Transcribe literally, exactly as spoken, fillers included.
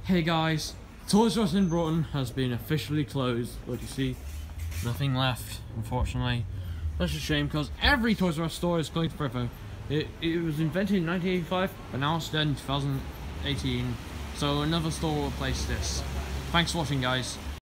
Hey guys, Toys R Us in Broughton has been officially closed. Like you see, nothing left, unfortunately. That's a shame because every Toys R Us store is going forever. It, it was invented in nineteen eighty-five, but now it's dead in two thousand eighteen. So another store will replace this. Thanks for watching, guys.